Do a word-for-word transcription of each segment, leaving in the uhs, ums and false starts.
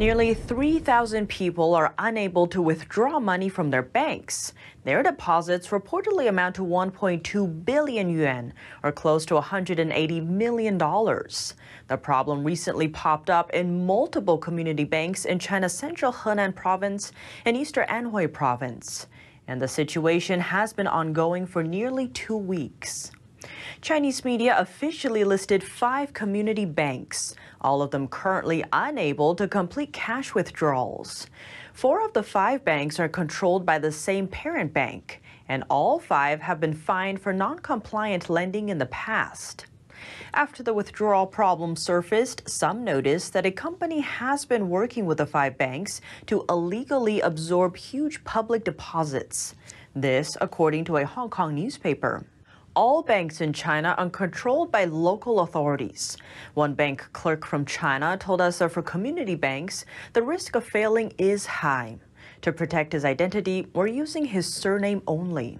Nearly three thousand people are unable to withdraw money from their banks. Their deposits reportedly amount to one point two billion yuan, or close to one hundred eighty million dollars. The problem recently popped up in multiple community banks in China's central Henan province and eastern Anhui province. And the situation has been ongoing for nearly two weeks. Chinese media officially listed five community banks, all of them currently unable to complete cash withdrawals. Four of the five banks are controlled by the same parent bank, and all five have been fined for non-compliant lending in the past. After the withdrawal problem surfaced, some noticed that a company has been working with the five banks to illegally absorb huge public deposits. This, according to a Hong Kong newspaper. All banks in China are controlled by local authorities. One bank clerk from China told us that for community banks, the risk of failing is high. To protect his identity, we're using his surname only.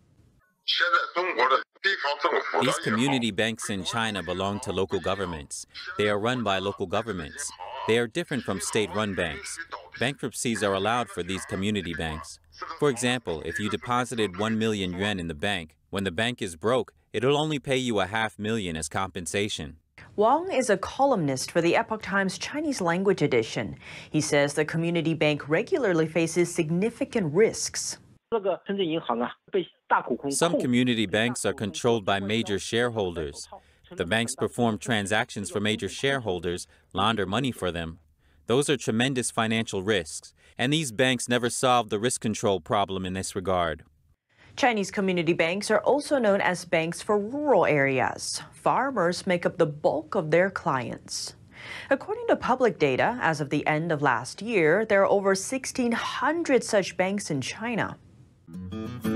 These community banks in China belong to local governments. They are run by local governments. They are different from state-run banks. Bankruptcies are allowed for these community banks. For example, if you deposited one million yuan in the bank, when the bank is broke, it'll only pay you a half million as compensation. Wang is a columnist for the Epoch Times Chinese language edition. He says the community bank regularly faces significant risks. Some community banks are controlled by major shareholders. The banks perform transactions for major shareholders, launder money for them. Those are tremendous financial risks, and these banks never solve the risk control problem in this regard. Chinese community banks are also known as banks for rural areas. Farmers make up the bulk of their clients. According to public data, as of the end of last year, there are over sixteen hundred such banks in China.